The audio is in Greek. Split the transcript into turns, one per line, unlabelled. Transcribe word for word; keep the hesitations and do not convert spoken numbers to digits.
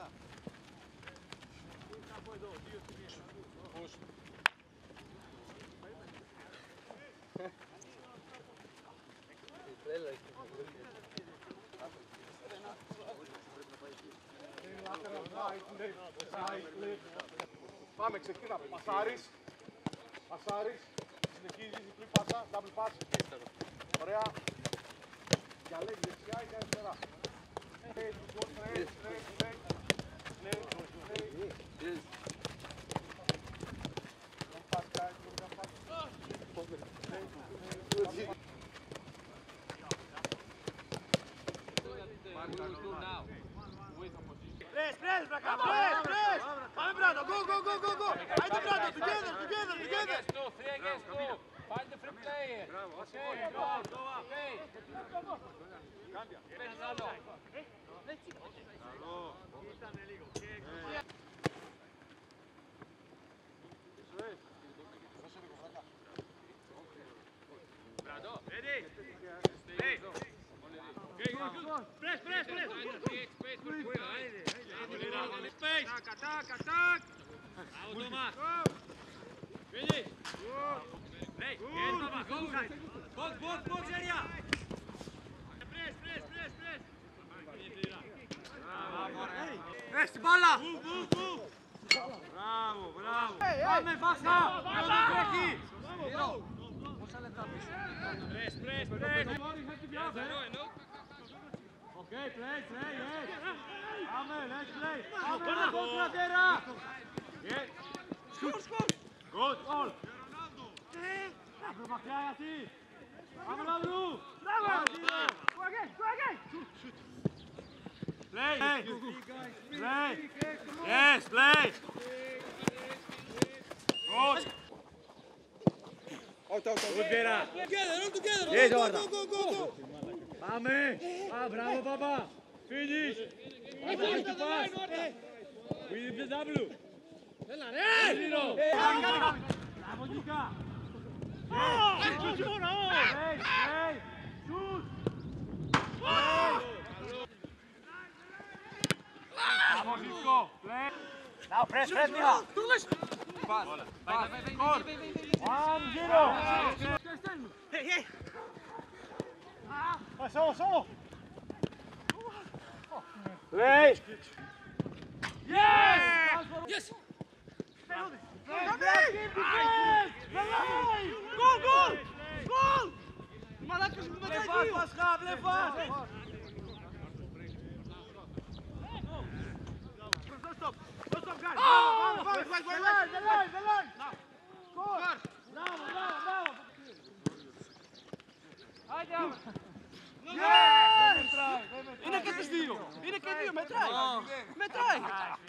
Πάμε, ξεκινάμε. Πασάρις. Πασάρις. Συνεχίζεις, διπλή πάσα, double pass. Ωραία. Διαλέγει δεξιά ή αριστερά. Straight, straight, straight, straight. Straight, Don't pass, guys. Don't pass.
Press, press, Braca, press, press! Πάμε Brado, go, go, go, go, go! Άιντε Brado, together, together, together!
Three against two, find the free player. Okay, go, go up. Okay. Μπερνάλο. Brado, ready? Hey! Okay, good, good. Press, press, press. Space, space. Attack, attack, attack. Bravo, Thomas. Finish. Hey, get Thomas, go side. Box, box, box area. Press, press, press, press. Press, μπάλα. Μπράβο, μπράβο. Πάμε, Βάσκα. Πάμε, τρέχει. Πόσα λεπτά πίσω. Press, press, press. Okay, play, play, yes. Πάμε, let's play. Πάμε να πω κρατέρα. Yes. Score, score. Good, all. Πάμε μακριά γιατί. Πάμε να βρου. Μπράβο. Go again, go again. Play, play. Play. Yes, play. Good.
Out, out, out.
Good, Vera.
Together, all together!
Yes,
Go,
Orda.
go, go, go, go!
Πάμε. Α, μπράβο, παπά. Finish. Πάμε to pass. With the W.
Έλα, ρε!
Μπράβο, Νίκα.
Shoot, shoot, oh!
Play, play. Shoot. Bravo, Νίκο. Play. Now press, press, Νίκα. Pass. Pass. Score. One, zero.
Hey, hey!
Vai, solo, solo.
Play. Yes.
Yes!
Goal, goal.
Goal! Μαλάκας μου μετά
Play fast,
δύο!
Pascha. Play fast.
Don't stop! Don't stop, guys!
Oh!
Wait, wait, wait,
The
wait!
line, the line, the line.
Score!
Bravo, bravo, bravo. Haydi abi.
Yes!
Metrai,
Είναι και τις δύο! Είναι και δύο, μετράει! Μετράει!